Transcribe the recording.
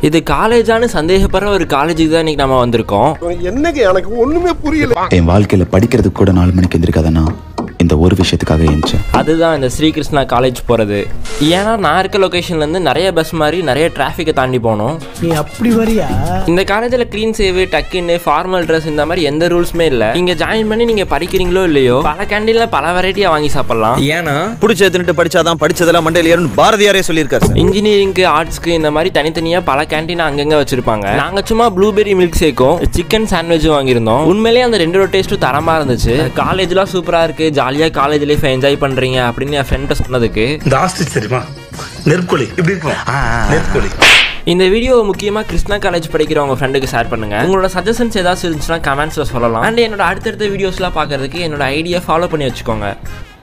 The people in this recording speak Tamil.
இது காலேஜானு சந்தேகப்படுற ஒரு காலேஜுக்கு தான் இன்னைக்கு நம்ம வந்திருக்கோம். என்னங்க எனக்கு ஒண்ணுமே புரியல. என் வாழ்க்கையில படிக்கிறதுக்கு கூட 4 மணிக்கு எந்திரிக்காதனா இந்த ஒரு விஷயத்துக்காக ஏஞ்சேன். அதுதான் இந்த ஸ்ரீ கிருஷ்ணா காலேஜ் போகிறது. ஏன்னா நான் இருக்க லொக்கேஷன்லேருந்து நிறைய பஸ் மாதிரி நிறைய டிராஃபிக்கை தாண்டி போகணும். நீ அப்படி வரியா? இந்த காலேஜில் க்ளீன் சேவ், டக்குன்னு, ஃபார்மல் ட்ரெஸ் இந்த மாதிரி எந்த ரூல்ஸுமே இல்லை. நீங்கள் ஜாயின் பண்ணி நீங்கள் படிக்கிறீங்களோ இல்லையோ பல கேண்டீனில் பல வெரைட்டியாக வாங்கி சாப்பிடலாம். ஏன்னா பிடிச்சதுன்ட்டு படிச்சாதான் படிச்சதெல்லாம் மண்டையில் ஏறும் பாரதியாரே சொல்லியிருக்காரு. இன்ஜினியரிங்க்கு, ஆர்ட்ஸ்க்கு இந்த மாதிரி தனித்தனியாக பல கேண்டீன் அங்கங்கே வச்சிருப்பாங்க. நாங்கள் சும்மா ப்ளூபெரி மில்க் ஷேக்கும் சிக்கன் சாண்ட்விச்சும் வாங்கியிருந்தோம். உண்மையிலேயே அந்த ரெண்டோட டேஸ்ட்டும் தரமாக இருந்துச்சு. காலேஜ்லாம் சூப்பராக இருக்குது, ஜாலியாக காலேஜ் லைஃப் என்ஜாய் பண்றீங்க அப்படின்னு என் ஃப்ரெண்ட் சொன்னதுக்கு இந்த ஆஸ்ட்ரிச் தெரியுமா, நெற்கொலி இப்படி இருக்கும். நெற்கொலி. இந்த வீடியோ முக்கியமா கிருஷ்ணா காலேஜ் படிக்கிற உங்க ஃப்ரெண்டுக்கு ஷேர் பண்ணுங்க. உங்களோட சஜஷன்ஸ் ஏதாவது இருந்துச்சுன்னா கமெண்ட்ஸ்ல சொல்லலாம். அண்ட் என்னோட அடுத்தடுத்த வீடியோஸ்லாம் பார்க்கறதுக்கு என்னோட ஐடியா ஃபாலோ பண்ணி வச்சுக்கோங்க.